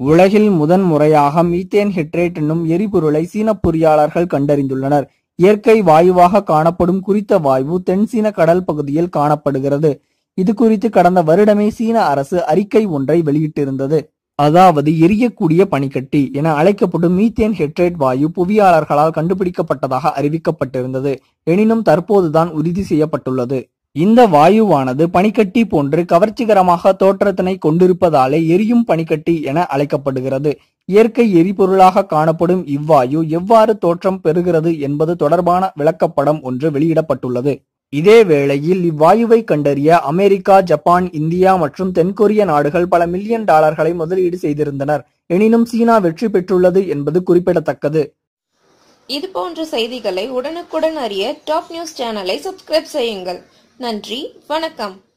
உலகில் முதன் முறையாக மீத்தேன் ஹைட்ரேட் என்னும் எரிபொருளை சீன பொறியாளர்கள் கண்டறிந்துள்ளனர். இயற்கை வாயுவாக காணப்படும் குறித்த வாயு தென்சீன கடல் பகுதியில் காணப்படுகிறது. இது குறித்து கடந்த வருடமே சீன அரசு அறிக்கை ஒன்றை வெளியிட்டிருந்தது. அதாவது எரியக்கூடிய பனிக்கட்டி என அழைக்கப்படும் மீத்தேன் ஹைட்ரேட் வாயு புவியாளர்களால் கண்டுபிடிக்கப்பட்டதாக அறிவிக்கப்பட்டிருந்தது. எனினும் தற்போதுதான் உறுதி செய்யப்பட்டுள்ளது. இந்த வாயுவானது பனிக்கட்டி போன்று கவர்ச்சிகரமாக தோற்றத்தினை கொண்டிருப்பதாலே எரியும் பனிக்கட்டி என அழைக்கப்படுகிறது. இயற்கை எரிபொருளாக காணப்படும் இவ்வாயு எவ்வாறு தோற்றம் பெறுகிறது என்பது தொடர்பான விளக்கப்படம் ஒன்று வெளியிடப்பட்டுள்ளது. இதே வேளையில் இவ்வாயுவை கண்டறிய அமெரிக்கா, ஜப்பான், இந்தியா மற்றும் தென்கொரிய நாடுகள் பல மில்லியன் டாலர்களை முதலீடு செய்திருந்தனர். எனினும் சீனா வெற்றி பெற்றுள்ளது என்பது குறிப்பிடத்தக்கது. இது போன்ற செய்திகளை உடனுக்குடன் அறிய டாப் நியூஸ் சேனலை சப்ஸ்கிரைப் செய்யுங்கள். நன்றி, வணக்கம்.